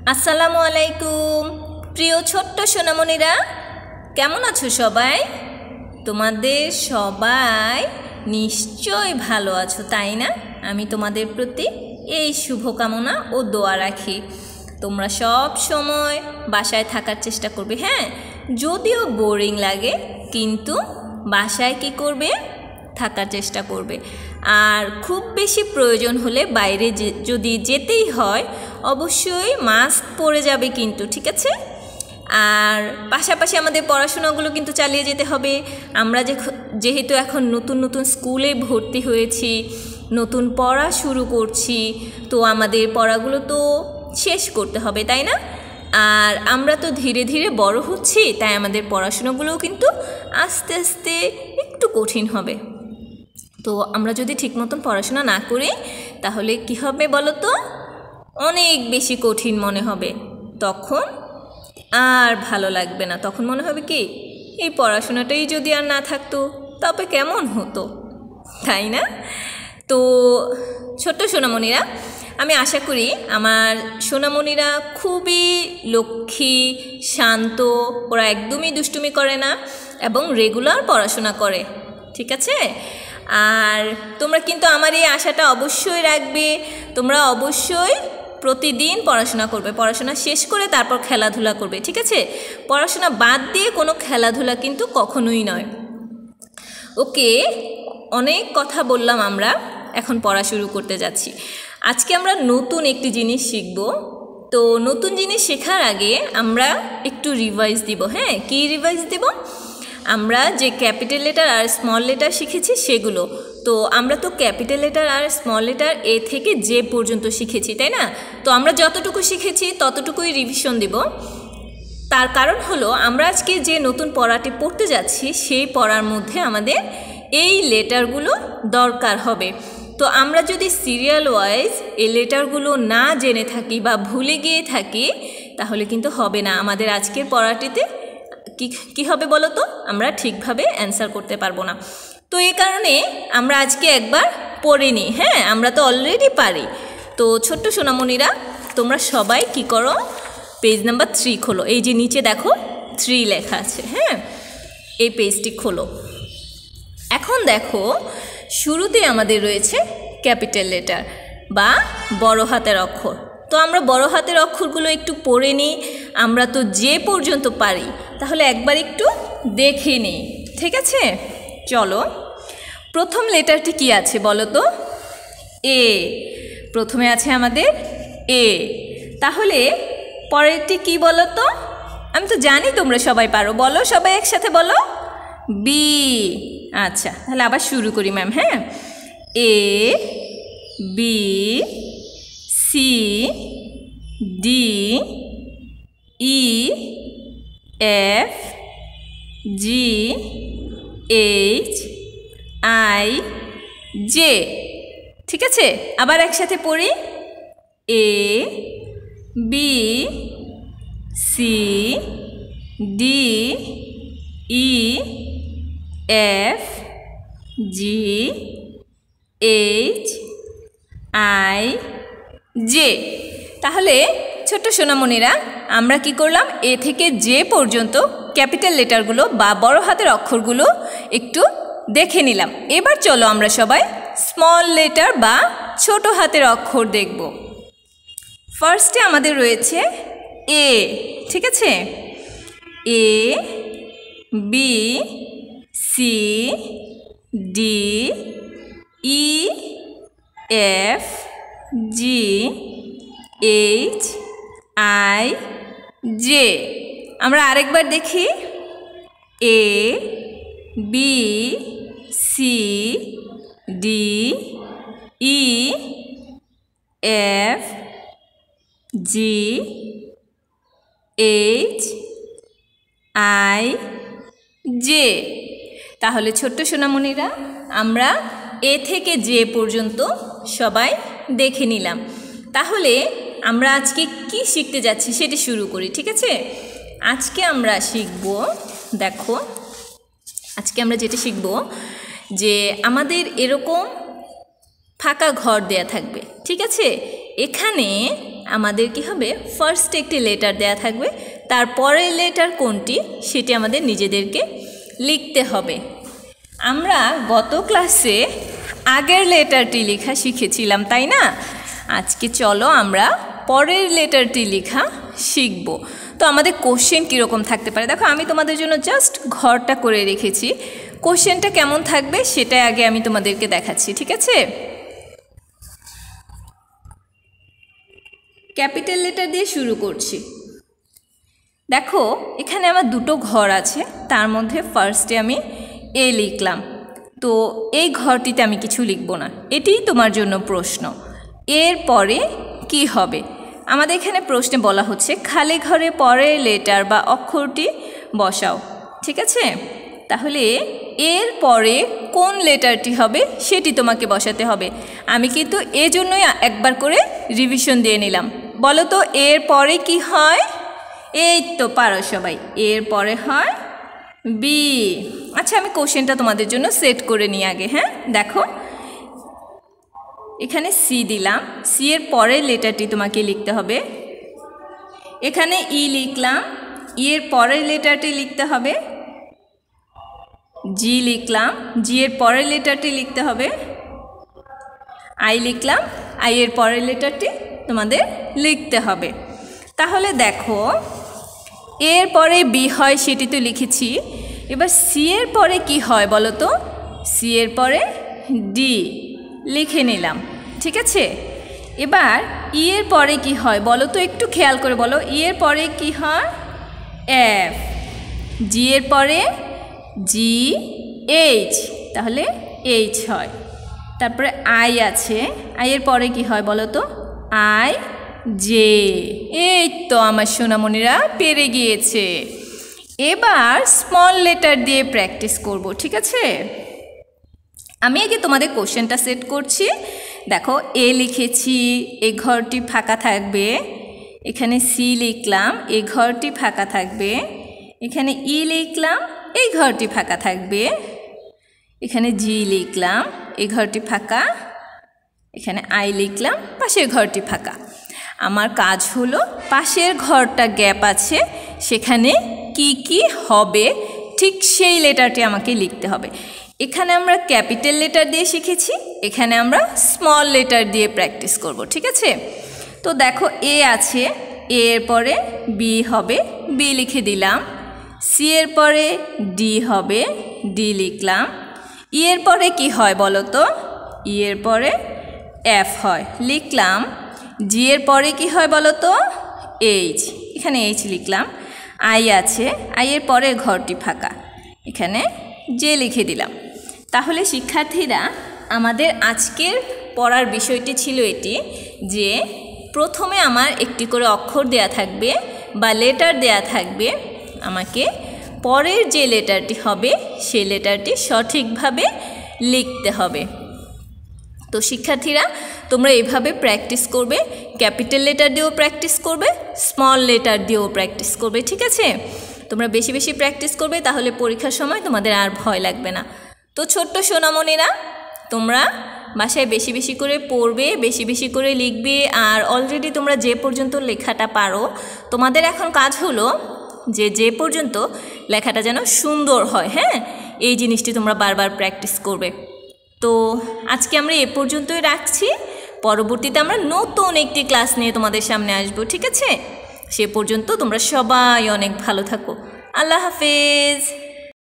আসসালামু আলাইকুম প্রিয় ছোট্ট সোনামণিরা, কেমন আছো সবাই? তোমাদের সবাই নিশ্চয় ভালো আছো, তাই না? আমি তোমাদের প্রতি এই শুভকামনা ও দোয়া রাখি। তোমরা সব সময় বাসায় থাকার চেষ্টা করবে, হ্যাঁ, যদিও বোরিং লাগে কিন্তু বাসায় কি করবে, থাকার চেষ্টা করবে। আর খুব বেশি প্রয়োজন হলে বাইরে যদি যেতেই হয় অবশ্যই মাস্ক পরে যাবে কিন্তু, ঠিক আছে? আর পাশাপাশি আমাদের পড়াশোনাগুলো কিন্তু চালিয়ে যেতে হবে। আমরা যেহেতু এখন নতুন নতুন স্কুলে ভর্তি হয়েছি, নতুন পড়া শুরু করছি, তো আমাদের পড়াগুলো তো শেষ করতে হবে, তাই না? আর আমরা তো ধীরে ধীরে বড় হচ্ছি, তাই আমাদের পড়াশোনাগুলোও কিন্তু আস্তে আস্তে একটু কঠিন হবে। তো আমরা যদি ঠিক মতন পড়াশোনা না করি তাহলে কি হবে বলো তো? অনেক বেশি কঠিন মনে হবে, তখন আর ভালো লাগবে না। তখন মনে হবে কি, এই পড়াশোনাটাই যদি আর না থাকতো তবে কেমন হতো, তাই না? তো ছোট্ট সোনামণিরা, আমি আশা করি আমার সোনামণিরা খুবই লক্ষ্মী, শান্ত, ওরা একদমই দুষ্টুমি করে না এবং রেগুলার পড়াশোনা করে, ঠিক আছে? আর তোমরা কিন্তু আমার এই আশাটা অবশ্যই রাখবে। তোমরা অবশ্যই প্রতিদিন পড়াশোনা করবে, পড়াশোনা শেষ করে তারপর খেলাধুলা করবে, ঠিক আছে? পড়াশোনা বাদ দিয়ে কোনো খেলাধুলা কিন্তু কখনোই নয়। ওকে, অনেক কথা বললাম, আমরা এখন পড়া শুরু করতে যাচ্ছি। আজকে আমরা নতুন একটি জিনিস শিখব। তো নতুন জিনিস শেখার আগে আমরা একটু রিভাইজ দিব। হ্যাঁ, কি রিভাইজ দিব? আমরা যে ক্যাপিটাল লেটার আর স্মল লেটার শিখেছি সেগুলো। তো আমরা তো ক্যাপিটাল লেটার আর স্মল লেটার এ থেকে জে পর্যন্ত শিখেছি, তাই না? তো আমরা যতটুকু শিখেছি ততটুকুই রিভিশন দিব। তার কারণ হলো আমরা আজকে যে নতুন পড়াটি পড়তে যাচ্ছি সেই পড়ার মধ্যে আমাদের এই লেটারগুলো দরকার হবে। তো আমরা যদি সিরিয়াল ওয়াইজ এই লেটারগুলো না জেনে থাকি বা ভুলে গিয়ে থাকি তাহলে কিন্তু হবে না। আমাদের আজকের পড়াটিতে কি হবে বলো তো? আমরা ঠিকভাবে অ্যান্সার করতে পারবো না। তো এই কারণে আমরা আজকে একবার পড়ে নিই। হ্যাঁ, আমরা তো অলরেডি পারি। তো ছোট্ট সোনামণিরা, তোমরা সবাই কি করো, পেজ নাম্বার 3 খোলো। এই যে নিচে দেখো 3 লেখা আছে, হ্যাঁ, এই পেজটি খোলো। এখন দেখো শুরুতে আমাদের রয়েছে ক্যাপিটাল লেটার বা বড় হাতের অক্ষর। তো আমরা বড় হাতের অক্ষরগুলো একটু পড়ে নিই। আমরা তো যে পর্যন্ত পারি, তাহলে একবার একটু দেখে নিই, ঠিক আছে? চলো, প্রথম লেটারটি কি আছে বলো তো? এ। প্রথমে আছে আমাদের এ। তাহলে পরেরটি কি বলো তো? আমি তো জানি তোমরা সবাই পারো, বলো সবাই একসাথে বলো, বি। আচ্ছা, তাহলে আবার শুরু করি ম্যাম। হ্যাঁ, A, B, C, D, E, F, G, H, I, J. ঠিক আছে, আবার একসাথে পড়ি, A, B, C, D, E, F, G, H, I, J. তাহলে ছোট্ট সোনামণিরা, আমরা কি করলাম, এ থেকে জে পর্যন্ত ক্যাপিটাল লেটারগুলো বা বড় হাতের অক্ষরগুলো একটু দেখে নিলাম। এবার চলো আমরা সবাই স্মল লেটার বা ছোট হাতের অক্ষর দেখব। ফার্স্টে আমাদের রয়েছে এ, ঠিক আছে? A, B, C, D, E, F, G, H, I, J. আমরা আরেকবার দেখি, A, B, C, D, E, F, G, H, I, J. তাহলে ছোট্ট সোনামণিরা, আমরা এ থেকে জে পর্যন্ত সবাই দেখে নিলাম। তাহলে আমরা আজকে কি শিখতে যাচ্ছি সেটি শুরু করি, ঠিক আছে? আজকে আমরা শিখব, দেখো আজকে আমরা যেটা শিখব যে আমাদের এরকম ফাঁকা ঘর দেয়া থাকবে, ঠিক আছে? এখানে আমাদের কি হবে, ফার্স্ট একটি লেটার দেয়া থাকবে, তারপরের লেটার কোনটি সেটি আমাদের নিজেদেরকে লিখতে হবে। আমরা গত ক্লাসে আগের লেটারটি লেখা শিখেছিলাম, তাই না? আজকে চলো আমরা পরের লেটারটি লেখা শিখব। তো আমাদের কোশ্চেন কীরকম থাকতে পারে দেখো, আমি তোমাদের জন্য জাস্ট ঘরটা করে রেখেছি। কোশ্চেনটা কেমন থাকবে সেটাই আগে আমি তোমাদেরকে দেখাচ্ছি, ঠিক আছে? ক্যাপিটাল লেটার দিয়ে শুরু করছি। দেখো এখানে আমার দুটো ঘর আছে, তার মধ্যে ফার্স্টে আমি এ লিখলাম। তো এই ঘরটিতে আমি কিছু লিখব না, এটিই তোমার জন্য প্রশ্ন। এর পরে কি হবে? আমাদের এখানে প্রশ্নে বলা হচ্ছে খালি ঘরে পরের লেটার বা অক্ষরটি বসাও, ঠিক আছে? তাহলে এর পরে কোন লেটারটি হবে সেটি তোমাকে বসাতে হবে। আমি কিন্তু এজন্যই একবার করে রিভিশন দিয়ে নিলাম। বলো তো এর পরে কি হয়? এই তো পারো সবাই, এর পরে হয় বি। আচ্ছা আমি কোশ্চেনটা তোমাদের জন্য সেট করে নিই আগে। হ্যাঁ দেখো এখানে সি দিলাম, সি এর পরের লেটারটি তোমাকে লিখতে হবে। এখানে ই লিখলাম, ই এর পরের লেটারটি লিখতে হবে। জি লিখলাম, জি এর পরের লেটারটি লিখতে হবে। আই লিখলাম, আই এর পরের লেটারটি তোমাদের লিখতে হবে। তাহলে দেখো এর পরে বি হয় সেটি তো লিখেছি, এবার সি এর পরে কি হয় বলো তো? সি এর পরে ডি লিখে নিলাম, ঠিক আছে? এবার ই এর পরে কি হয় বলো তো, একটু খেয়াল করে বলো। ই এর পরে কি হয়? এফ। জি এর পরে জি এইচ, তাহলে এইচ হয়। তারপরে আই আছে, আই এর পরে কি হয় বলো তো? I J. এই তো আমার সোনামণিরা পেরে গিয়েছে। এবার স্মল লেটার দিয়ে প্র্যাকটিস করব, ঠিক আছে? আমি আগে তোমাদের কোশ্চেনটা সেট করছি। দেখো এ লিখেছি, এই ঘরটি ফাঁকা থাকবে। এখানে সি লিখলাম, এই ঘরটি ফাঁকা থাকবে। এখানে ই লিখলাম, এই ঘরটি ফাঁকা থাকবে। এখানে জি লিখলাম, এই ঘরটি ফাঁকা। এখানে আই লিখলাম, পাশের ঘরটি ফাঁকা। আমার কাজ হলো পাশের ঘরটা গ্যাপ আছে, সেখানে কি কি হবে ঠিক সেই লেটারটি আমাকে লিখতে হবে। এখানে আমরা ক্যাপিটাল লেটার দিয়ে শিখেছি, এখানে আমরা স্মল লেটার দিয়ে প্র্যাকটিস করব, ঠিক আছে? তো দেখো এ আছে, এ এর পরে বি হবে, বি লিখে দিলাম। সি এর পরে ডি হবে, ডি লিখলাম। ই এর পরে কি হয় বলো তো? ই এর পরে এফ হয়, লিখলাম। জি এর পরে কি হয় বলো তো? এইচ, এখানে এইচ লিখলাম। আই আছে, আই এর পরে ঘরটি ফাঁকা, এখানে জে লিখে দিলাম। তাহলে শিক্ষার্থীরা আমাদের আজকের পড়ার বিষয়টি ছিল এটি যে প্রথমে আমার একটি করে অক্ষর দেয়া থাকবে বা লেটার দেয়া থাকবে, আমাকে পরের যে লেটারটি হবে সেই লেটারটি সঠিকভাবে লিখতে হবে। তো শিক্ষার্থীরা তোমরা এইভাবে প্র্যাকটিস করবে, ক্যাপিটাল লেটার দিয়েও প্র্যাকটিস করবে, স্মল লেটার দিয়েও প্র্যাকটিস করবে, ঠিক আছে? তোমরা বেশি বেশি প্র্যাকটিস করবে, তাহলে পরীক্ষার সময় তোমাদের আর ভয় লাগবে না। তো ছোট্ট সোনামণিরা তোমরা বাসায় বেশি বেশি করে পড়বে, বেশি বেশি করে লিখবে। আর অলরেডি তোমরা যে পর্যন্ত লেখাটা পারো, তোমাদের এখন কাজ হলো যে পর্যন্ত লেখাটা যেন সুন্দর হয়। হ্যাঁ, এই জিনিসটি তোমরা বারবার প্র্যাকটিস করবে। তো আজকে আমরা এ পর্যন্তই রাখছি, পরবর্তীতে আমরা নতুন একটি ক্লাস নিয়ে তোমাদের সামনে আসবো, ঠিক আছে? সে পর্যন্ত তোমরা সবাই অনেক ভালো থাকো। আল্লাহ হাফেজ।